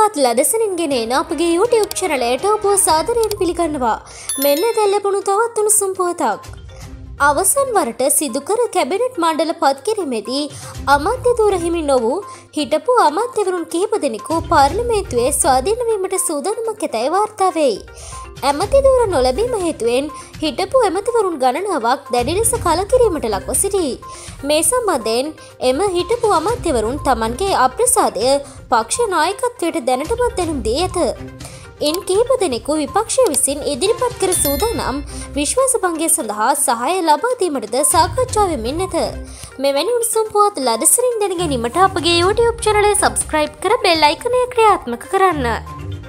පුවත් ලදසනින් ගෙනෙන අපගේ YouTube channelයට ඔබ සාදරයෙන් පිළිගන්නවා. මෙන්න දැන් ලැබුණු තවත් උණුසුම් පුවතක්. අවසන් වරට සිදු කර කැබිනට් මණ්ඩල පත් කිරීමේදී අමාත්‍ය ධූර හිමි නොවු හිටපු අමාත්‍යවරුන් කිහිප දෙනෙකු පාර්ලිමේන්තුවේ ස්වාධීන වීමට සූදානමක් ඇතැයි වාර්තා වෙයි. ඇමති ධූර නොලැබීම හේතුවෙන් හිටපු ඇමතිවරුන් ගණනාවක් දැඩි ලෙස කලකිරීමට ලක්ව සිටී. මේ සම්බන්ධයෙන් එම හිටපු අමාත්‍යවරුන් තමන්ගේ අප්‍රසාදය පක්ෂ නායකත්වයට දැනටමත් දැනුම් දී ඇත. ඉන් කිහිප දෙනෙකු විපක්ෂය විසින් ඉදිරිපත් කර සූදානම් විශ්වාස භංගය සඳහා සහාය ලබා දීමටද සාකච්ඡා වෙමින් නැත. මෙවැනි උණුසුම් පුවත් ලදසරින් දැන ගැනීමට අපගේ YouTube channel එක subscribe කර bell icon එක ක්‍රියාත්මක කරන්න.